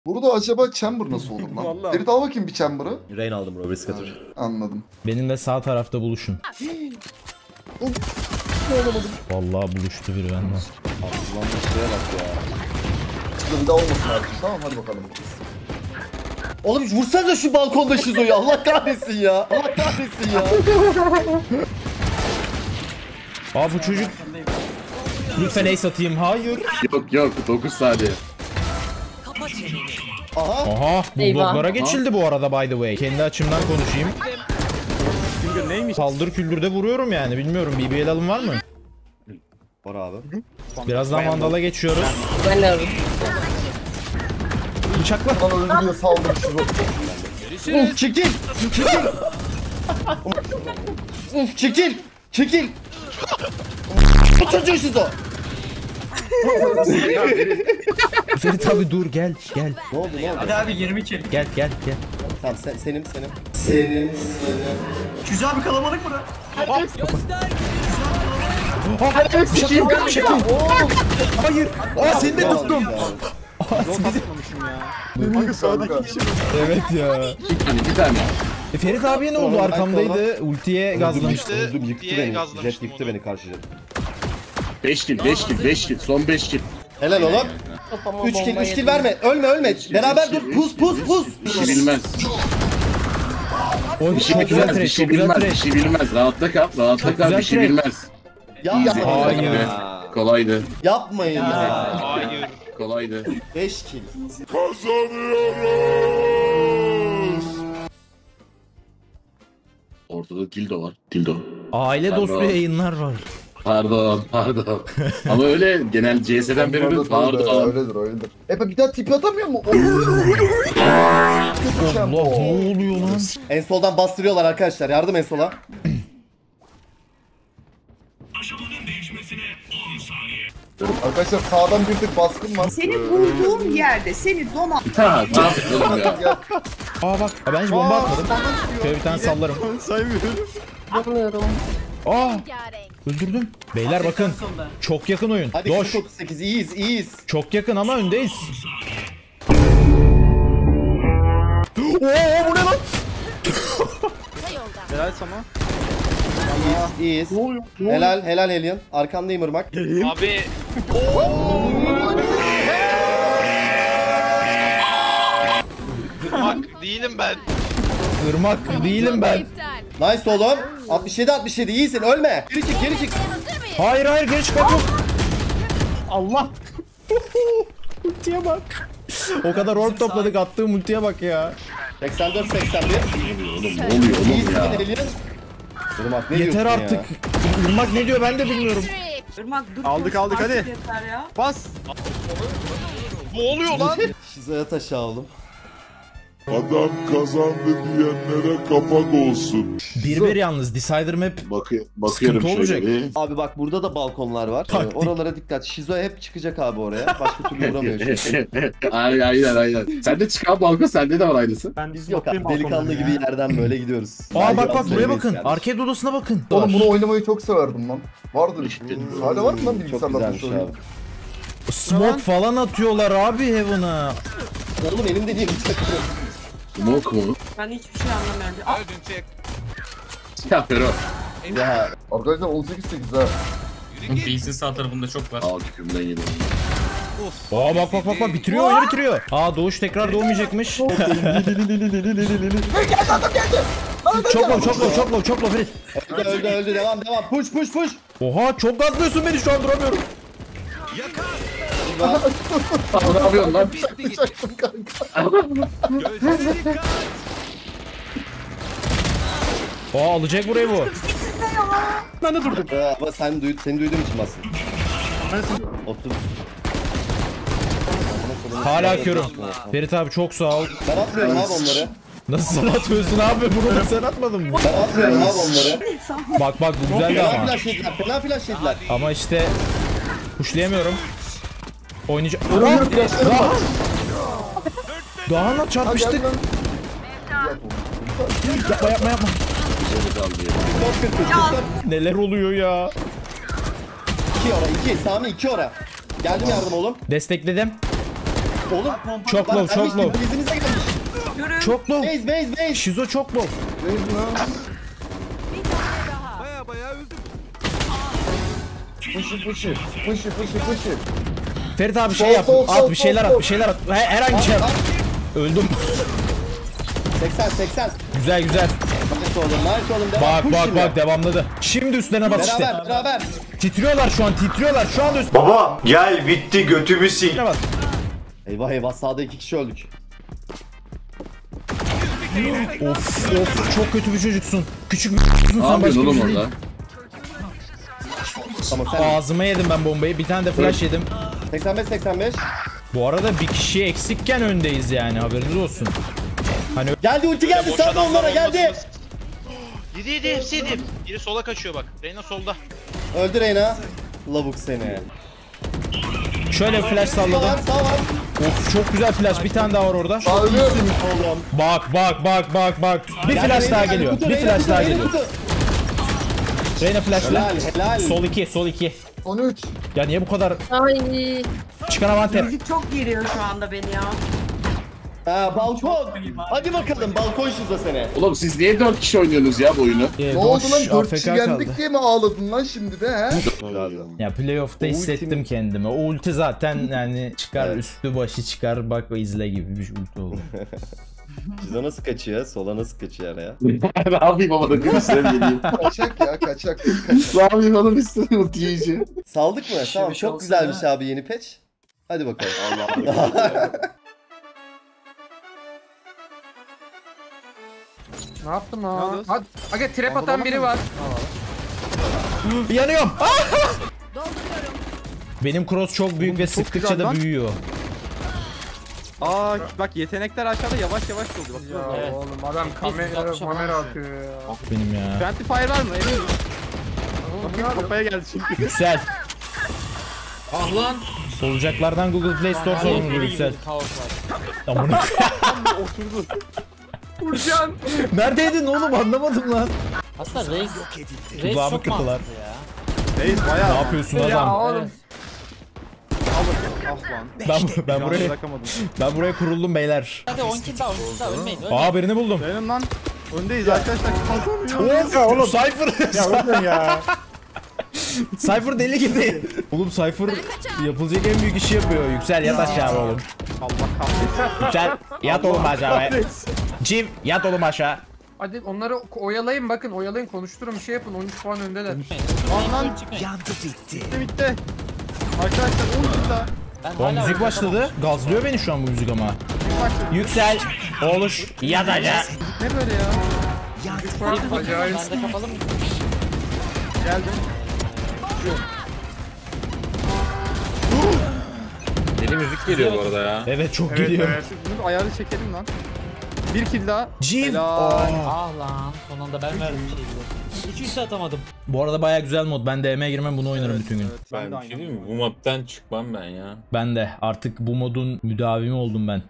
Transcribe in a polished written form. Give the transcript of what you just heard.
Burada acaba chamber nasıl olur lan? Vallahi. Ferit al bakayım bir chamber'ı. Rain aldım Robert Scatter. Anladım. Benimle sağ tarafta buluşun. Vallahi buluştu biri bende. Ulan bu şeye bak ya. Şurada bir daha olmasın artık. Tamam hadi bakalım. Oğlum vursanıza şu balkonda Şizo'yu. Allah kahretsin ya. Allah kahretsin ya. Aa bu çocuk. Lütfen ace atayım. Hayır. Yok 9 saniye. Aha. Aha bulldoglara Eyvah. geçildi bu arada by the way. Kendi açımdan konuşayım. Neymiş? Paldır küldürde vuruyorum yani bilmiyorum. BBL alım var mı? Var abi. Birazdan Vandal'a geçiyoruz. Ben de alırım. Bıçakla. Lan öldü diye saldım şunu. Çekil. Çekil. Çekil. Çekil. Bu çocuğu Şizo. Ferit abi dur gel. Ne oldu ne oldu? Hadi abi 20 kill. Gel. Tamam senin. Senin. Güzel bir kalabalık bura. Hayır. Aa seni de tuttum. Hangi sağdaki kişi? Evet ya. Bir tane. Ferit abiye ne oldu? Arkamdaydı. Ultiye gazlamıştı. Öldüm yıktı beni. Jet yıktı beni karşı jet. 5 kill. Son 5 kill. Helal oğlum. Kafama 3 kill bomba 3 kill yedim. verme. Ölme. Beraber dur. Pus. Bir şey bilmez. O Bir şey çok güzel bilmez. Bir trash. şey Çok güzel bilmez. Bir trash. şey bilmez. Rahatta kal. güzel Bir şey trash. bilmez. Yapma. Hayır. Kolaydı. Yapmayın ya. Kolaydı. 5 kill. Ortada dildo var. Dildo. Aile dostu Pardon. yayınlar var. Pardon. Ama öyle genel CS'den beri pardon. Öyledir. Bir daha tipi atamıyor mu? Allah ne oluyor lan? En soldan bastırıyorlar arkadaşlar. Yardım en sola. Arkadaşlar sağdan bir tık baskın var. Seni bulduğum yerde seni Ha, ne yaptın ya? Aa bak. Ben hiç bomba atmadım. Şöyle bir tane sallarım. Yapmıyorum. Aa. Öldürdüm. Beyler bakın. Çok yakın oyun. Hadi Doş. 38 iyiyiz. Çok yakın ama öndeyiz. Oo bu ne lan? Helal sana. İyiyiz. Helal Alien. Arkandayım Irmak. Abi bak değilim ben. Irmak değilim ben. Nice oğlum. 67 iyisin ölme. Geri çık. Hayır geri çıkmak yok. Allah. Ultiye bak. O kadar orb topladık attığım ultiye bak ya. 84 81. Oğlum ne oluyor oğlum İyisin ya? Alien. Irmak ne Yeter diyorsun artık. ya? Irmak ne diyor ben de bilmiyorum. Irmak dur. Aldık, aldık, hadi. Yeter ya. Bas. Ne oluyor lan? Şizo'ya taşı aldım. Adam kazandı diyenlere kapak olsun. 1-1 yalnız. Decider map Bakıyorum Sıkıntı olacak. şöyle. Abi bak burada da balkonlar var. Taktik. Oralara dikkat. Şizo hep çıkacak abi oraya. Başka türlü vuramıyor çünkü. Aynen. Sende çıkan balkon sende de var aynısı. Ben dizi Yok abi delikanlı gibi yerden böyle gidiyoruz. Aa bak Biraz buraya böyleyiz bakın. kardeşim. Arcade odasına bakın. Oğlum bunu oynamayı çok severdim lan. Vardır. Hala var mı lan Çok bilgisayarlarda güzelmiş şu oyun? abi. Smoke falan atıyorlar abi Heaven'a. Oğlum elimde değil. Smoke mu? Ben hiçbir şey anlamıyorum. Aa, Ya Fero. Ya Arkadaşlar 18-8 ha. Base'in sağ tarafında çok var. Al tükümden yedim. Aa bak bitiriyor oyunu bitiriyor. Aa Doğuş tekrar doğmayacakmış. Çok low Ferit. öldü devam push. Oha çok gazlıyorsun beni şu an duramıyorum. Ne yapıyorsun lan? Çaktım kanka. Aa alacak burayı bu. Ama seni duyduğum için bastım. 30. Hala körüm. Ferit abi çok sağ ol. Ben atmıyorum abi onları. Nasıl sen atıyorsun abi bunu da sen atmadın mı? Ben atmıyorum abi onları. Bak bu güzeldi Fena ama. flash yediler. Ama işte pushlayamıyorum. Oynayacak. Daha çarpıştık. Yapma. Neler oluyor ya? 2 ora 2. Sami 2 ora. Geldim yardım oğlum. Destekledim. Oğlum Çok low, çok low. Bizimize gelmiş. Görün. Çok low. Base. Şizo çok low. Push. Ferit abi Sol, şey yap. sol, At sol, bir şeyler sol, at, bir şeyler at. Herhangi bir şey yap. Öldüm. 80. Güzel güzel. Nice oğlum devam. Push şimdi. Bak devamladı. Şimdi üstlerine bas işte. Beraber. Titriyorlar şu an. Şu anda üstüne Baba gel bitti götümü sil. bas. Eyvah sağda 2 kişi öldük. Of çok kötü bir çocuksun. Küçük bir Ne çocuksun sen, yapıyorsun başka bir oğlum şey değil. orada? Tamam sen. Ağzıma yedim ben bombayı. Bir tane de flash yedim. 85. Bu arada bir kişi eksikken öndeyiz yani, haberiniz olsun. Geldi ulti geldi sağda onlara geldi. Yedi hepsi yedi. Biri sola kaçıyor bak. Reyna solda. Öldü Reyna. Lavuk seni. Şöyle bir flash Sağ var salladım. sağ var. Of çok güzel flash. Bir tane daha var orada. Ölüyorum. Bak. Bir flash daha geliyor. Bir flash daha geliyor. Reyna flashla. Helal. Sol 2. 13. Ya niye bu kadar Ay. çıkan avanter? Müzik çok geriyor şu anda beni ya. Ha balkon. Hadi bakalım balkon şuza seni. Oğlum siz niye 4 kişi oynuyorsunuz ya bu oyunu? Ne oldu lan? 4 kişi yendik diye mi ağladın lan şimdi de he? Ya playoff'ta hissettim kendimi. O ulti zaten yani çıkar, üstü başı çıkar, bak izle gibi bir ulti oldu. Şuza nasıl kaçıyor? Sola nasıl kaçıyor ya? Ne yapayım ama da üstüne geleyim. Kaçak. Ne yapayım oğlum üstüne ultiyici. Saldık mı? Tamam çok güzelmiş abi yeni patch. Hadi bakalım. Ne yaptın lan? Hadi. Aga trap atan biri var. Yanıyorum. Benim cross çok büyük ve sıktıkça güzel da lan. büyüyor. Aa bak yetenekler aşağıda yavaş oldu. Bak. Ya oğlum adam kamera atıyor ya. Benim ya. Friendly fire var mı? Emin Bakın kafaya geldi çünkü. Yüksel. Ah lan. Solucaklardan Google Play Store sorumlu Yüksel. Amına. Vurcan. Neredeydin oğlum, anlamadım lan. Aslında Reis Kulağımı çok kırdılar. mantıklı ya. Reis bayağı. Ne yapıyorsun Ya adam? oğlum. Ah lan. Ben buraya kuruldum beyler. Hadi 10 kill daha ölmeyin. Aa birini buldum. Benim lan. Öndeyiz arkadaşlar. Kazanmıyor. Oğlum Cypher. Ya oğlum ya. Cypher deli gibi. Oğlum Cypher yapılacak en büyük işi yapıyor. Yüksel yat aşağı oğlum. Allah kahretsin. Yüksel yat oğlum aşağı. Civ yat oğlum aşağı. Hadi onları oyalayın bakın oyalayın konuşturun bir şey yapın 13 puan öndeler. Lan bitti. Arkadaşlar 10 kill daha. O müzik başladı. Gazlıyor beni şu an bu müzik ama. Yüksel oluş yat aşağı. Ne böyle ya? Acayip. Bende kapalı mı? Geldim. Deli müzik geliyor bu arada ya. Evet çok geliyor. Bunu ayarı çekelim lan. Bir kill daha. Civ. Helal. Ah lan son anda ben verdim şeyi. 2-3 atamadım. Bu arada baya güzel mod. Ben DM'ye girmem, bunu oynarım bütün gün. Ben de Bir şey diyeyim mi? Bu map'ten çıkmam ben ya. Ben de artık bu modun müdavimi oldum ben.